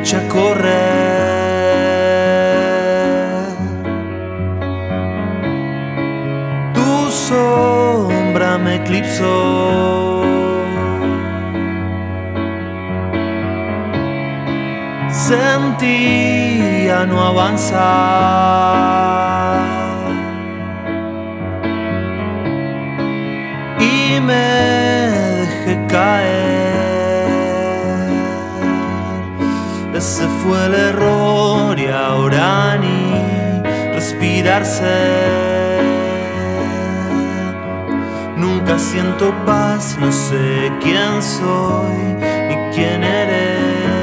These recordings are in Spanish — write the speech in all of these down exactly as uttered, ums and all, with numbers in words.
echa a correr. Tu sombra me eclipsó. Sentía no avanzar y me dejé caer. Ese fue el error y ahora ni respirarse. Nunca siento paz, no sé quién soy ni quién eres.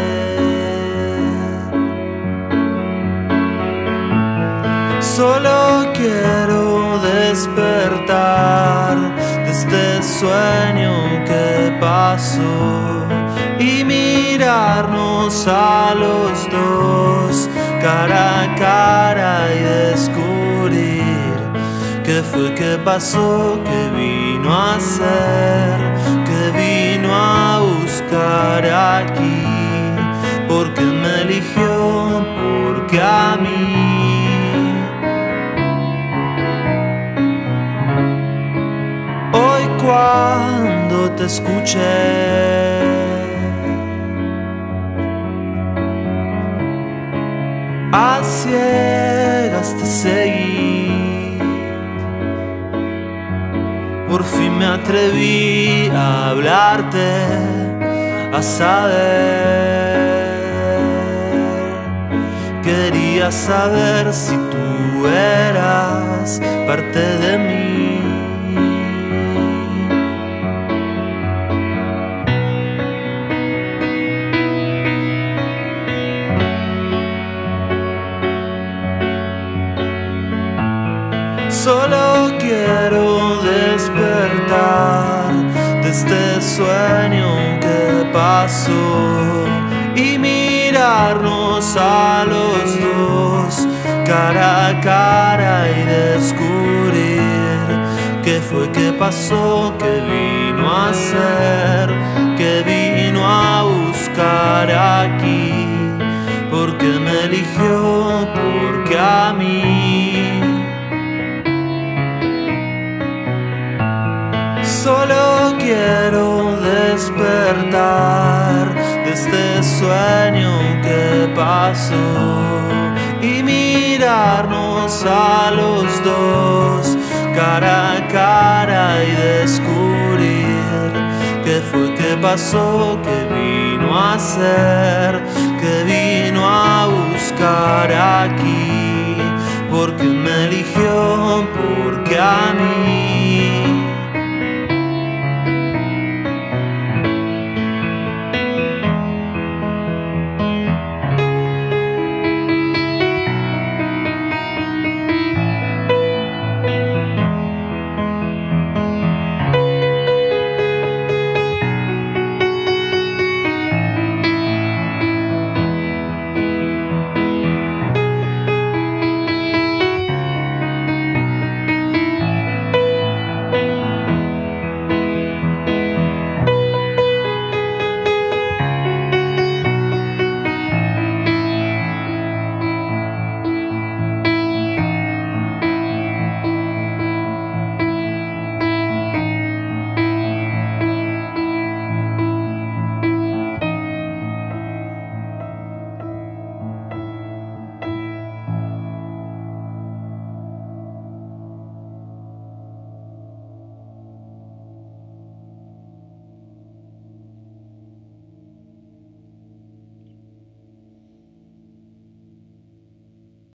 Solo quiero despertar de este sueño que pasó y mirarnos a los dos cara a cara y descubrir qué fue que pasó, qué vino a hacer, qué vino a buscar aquí, porque me eligió, porque a mí. Hoy cuando te escuché, a ciegas te seguí, por fin me atreví a hablarte, a saber. Quería saber si tú eras parte de mí. Solo quiero despertar de este sueño que pasó y mirarnos a los dos cara a cara y descubrir qué fue que pasó, qué vino a hacer, qué vino a buscar aquí, porque me eligió, porque a mí. Solo quiero despertar de este sueño que pasó y mirarnos a los dos cara a cara y descubrir qué fue que pasó, qué vino a hacer, qué vino a buscar aquí, porque me eligió, porque a mí.